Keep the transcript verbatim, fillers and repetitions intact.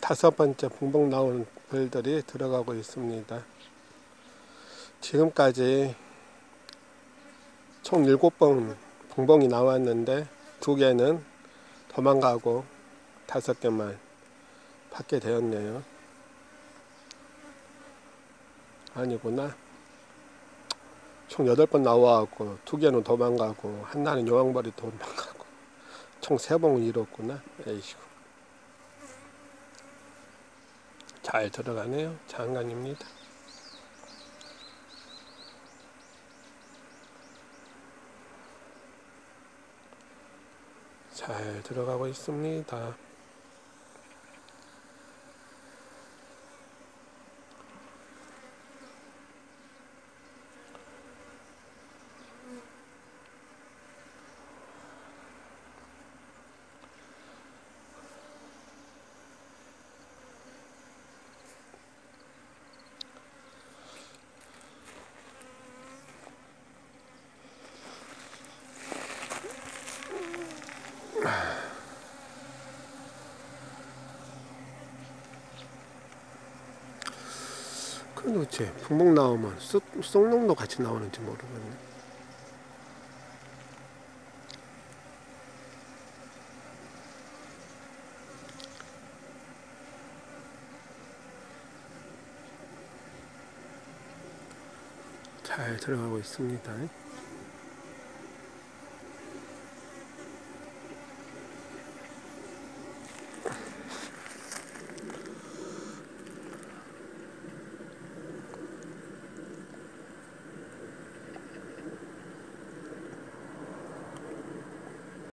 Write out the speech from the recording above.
다섯 번째 붕붕 나오는 벌들이 들어가고 있습니다. 지금까지 총 일곱 번 붕붕이 나왔는데 두 개는 도망가고 다섯 개만 받게 되었네요. 아니구나. 총 여덟 번 나와갖고 두 개는 도망가고 하나는 여왕벌이 도망가고 총 세 번을 이뤘구나. 에이시구. 잘 들어가네요. 장관입니다. 잘 들어가고 있습니다. 그 도대체 붕붕 나오면 쑥, 쑥농도 같이 나오는지 모르겠네. 잘 들어가고 있습니다.